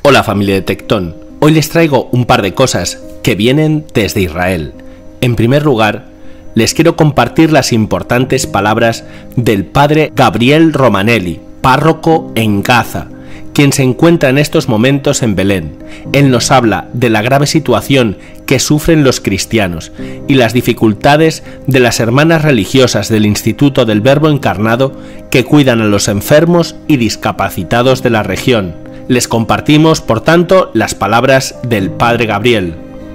Hola familia de Tectón, hoy les traigo un par de cosas que vienen desde Israel. En primer lugar, les quiero compartir las importantes palabras del padre Gabriel Romanelli, párroco en Gaza, quien se encuentra en estos momentos en Belén. Él nos habla de la grave situación que sufren los cristianos y las dificultades de las hermanas religiosas del Instituto del Verbo Encarnado que cuidan a los enfermos y discapacitados de la región. Les compartimos, por tanto, las palabras del Padre Gabriel.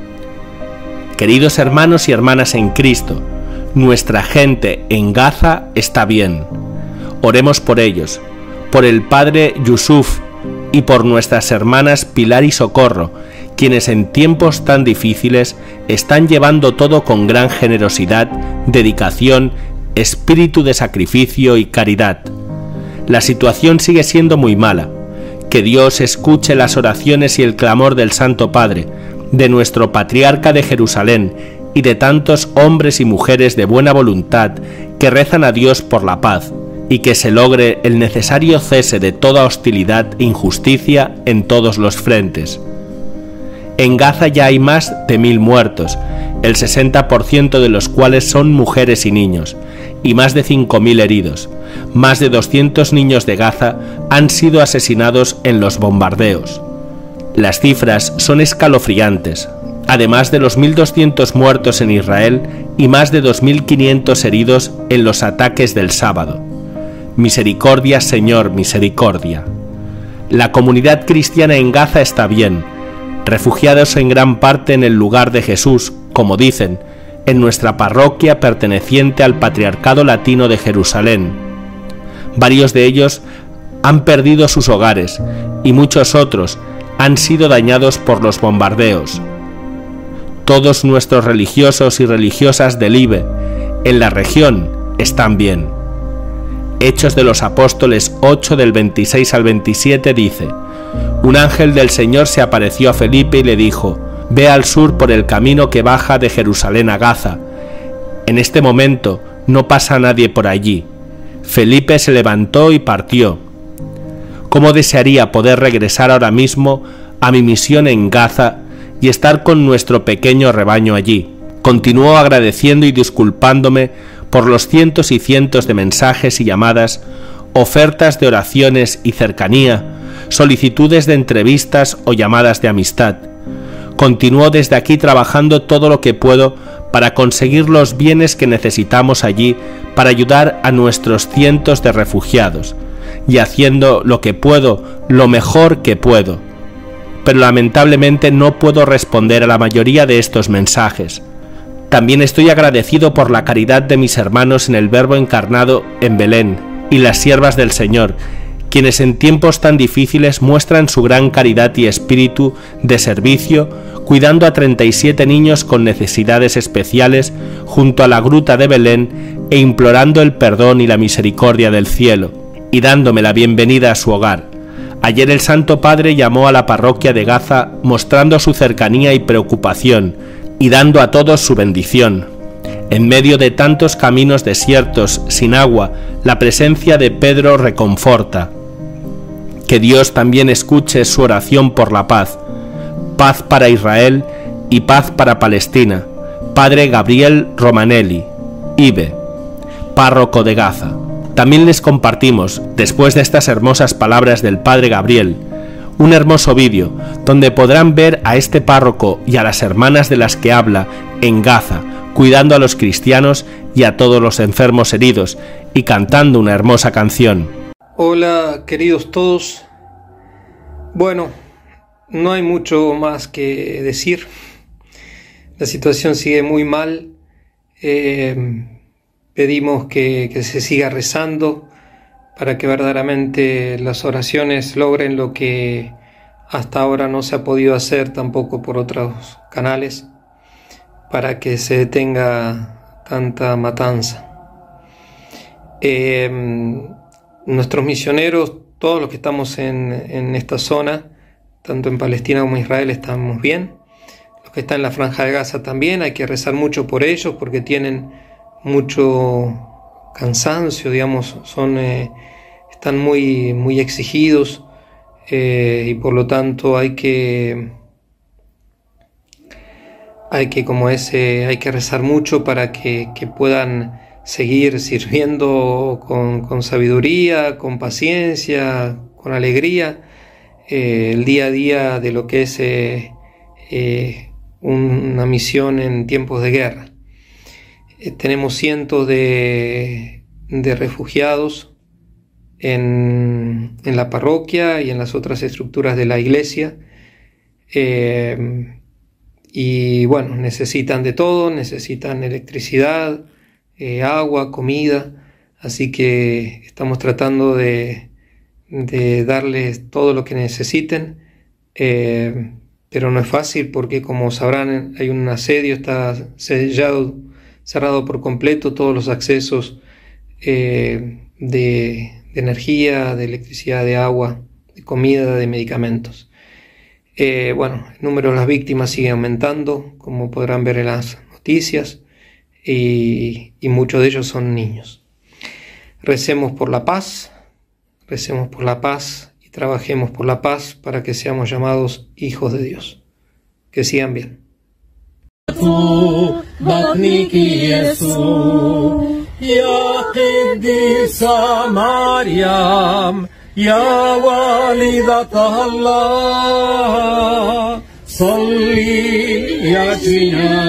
Queridos hermanos y hermanas en Cristo, nuestra gente en Gaza está bien. Oremos por ellos, por el Padre Yusuf y por nuestras hermanas Pilar y Socorro, quienes en tiempos tan difíciles están llevando todo con gran generosidad, dedicación, espíritu de sacrificio y caridad. La situación sigue siendo muy mala. Que Dios escuche las oraciones y el clamor del Santo Padre, de nuestro Patriarca de Jerusalén y de tantos hombres y mujeres de buena voluntad que rezan a Dios por la paz y que se logre el necesario cese de toda hostilidad e injusticia en todos los frentes. En Gaza ya hay más de 1000 muertos, el 60% de los cuales son mujeres y niños, y más de 5000 heridos. Más de 200 niños de Gaza han sido asesinados en los bombardeos. Las cifras son escalofriantes, además de los 1200 muertos en Israel y más de 2500 heridos en los ataques del sábado. Misericordia, Señor, misericordia. La comunidad cristiana en Gaza está bien, refugiados en gran parte en el lugar de Jesús, como dicen, en nuestra parroquia perteneciente al Patriarcado Latino de Jerusalén. Varios de ellos han perdido sus hogares y muchos otros han sido dañados por los bombardeos. Todos nuestros religiosos y religiosas del IBE en la región están bien. Hechos de los Apóstoles 8 del 26 al 27 dice: un ángel del Señor se apareció a Felipe y le dijo: ve al sur por el camino que baja de Jerusalén a Gaza. En este momento no pasa nadie por allí. Felipe se levantó y partió. ¿Cómo desearía poder regresar ahora mismo a mi misión en Gaza y estar con nuestro pequeño rebaño allí? Continuó agradeciendo y disculpándome por los cientos y cientos de mensajes y llamadas, ofertas de oraciones y cercanía, solicitudes de entrevistas o llamadas de amistad. Continúo desde aquí trabajando todo lo que puedo para conseguir los bienes que necesitamos allí para ayudar a nuestros cientos de refugiados, y haciendo lo que puedo, lo mejor que puedo. Pero lamentablemente no puedo responder a la mayoría de estos mensajes. También estoy agradecido por la caridad de mis hermanos en el Verbo Encarnado en Belén y las siervas del Señor, quienes en tiempos tan difíciles muestran su gran caridad y espíritu de servicio, cuidando a 37 niños con necesidades especiales junto a la gruta de Belén e implorando el perdón y la misericordia del cielo, y dándome la bienvenida a su hogar. Ayer el Santo Padre llamó a la parroquia de Gaza mostrando su cercanía y preocupación, y dando a todos su bendición. En medio de tantos caminos desiertos, sin agua, la presencia de Pedro reconforta. Que Dios también escuche su oración por la paz. Paz para Israel y paz para Palestina. Padre Gabriel Romanelli, IBE, párroco de Gaza. También les compartimos, después de estas hermosas palabras del Padre Gabriel, un hermoso vídeo donde podrán ver a este párroco y a las hermanas de las que habla en Gaza, cuidando a los cristianos y a todos los enfermos heridos y cantando una hermosa canción. Hola queridos todos. Bueno, no hay mucho más que decir. La situación sigue muy mal. Pedimos que se siga rezando para que verdaderamente las oraciones logren lo que hasta ahora no se ha podido hacer tampoco por otros canales, para que se detenga tanta matanza. Nuestros misioneros, todos los que estamos en esta zona, tanto en Palestina como en Israel, estamos bien. Los que están en la Franja de Gaza también, hay que rezar mucho por ellos porque tienen mucho cansancio, digamos, están muy exigidos, y por lo tanto hay que rezar mucho para que puedan seguir sirviendo con sabiduría, con paciencia, con alegría, el día a día de lo que es una misión en tiempos de guerra. Tenemos cientos de refugiados en la parroquia y en las otras estructuras de la iglesia, y bueno, necesitan de todo, necesitan electricidad, agua, comida, así que estamos tratando de darles todo lo que necesiten, pero no es fácil porque, como sabrán, hay un asedio, está cerrado por completo todos los accesos de energía, de electricidad, de agua, de comida, de medicamentos. Bueno, el número de las víctimas sigue aumentando, como podrán ver en las noticias, y muchos de ellos son niños. Recemos por la paz y trabajemos por la paz para que seamos llamados hijos de Dios. Que sigan bien. يا والدة الله صلي ياتنا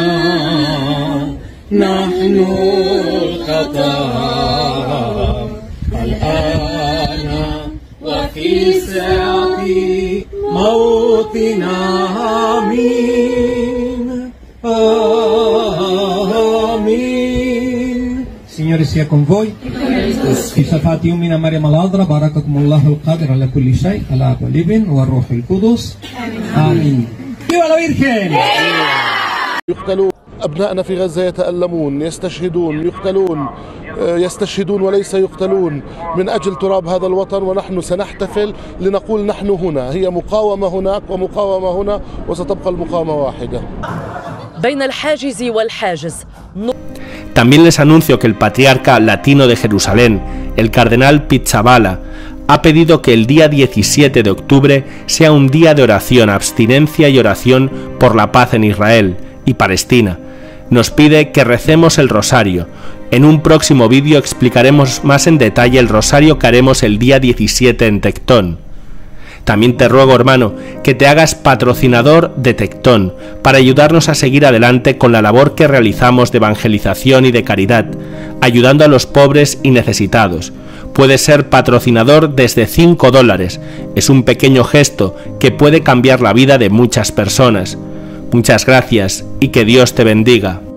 نحن الخطا الآن وفي ساعة موتنا آمين آمين. Signore sia con voi. صفات يومنا مريم العذراء بارككم الله القادر على كل شيء الآب والابن والروح القدس آمين. ¡Viva la Virgen! يقتلون أبنائنا في غزة، يتألمون، يستشهدون، يقتلون، يستشهدون وليس يقتلون من أجل تراب هذا الوطن، ونحن سنحتفل لنقول نحن هنا. هي مقاومة هناك ومقاومة هنا، وستبقى المقاومة واحدة. بين الحاجز والحاجز. También les anuncio que el patriarca latino de Jerusalén, el cardenal Pizzaballa, ha pedido que el día 17 de octubre sea un día de oración, abstinencia y oración por la paz en Israel y Palestina. Nos pide que recemos el rosario. En un próximo vídeo explicaremos más en detalle el rosario que haremos el día 17 en Tectón. También te ruego, hermano, que te hagas patrocinador de Tectón para ayudarnos a seguir adelante con la labor que realizamos de evangelización y de caridad, ayudando a los pobres y necesitados. Puedes ser patrocinador desde $5. Es un pequeño gesto que puede cambiar la vida de muchas personas. Muchas gracias y que Dios te bendiga.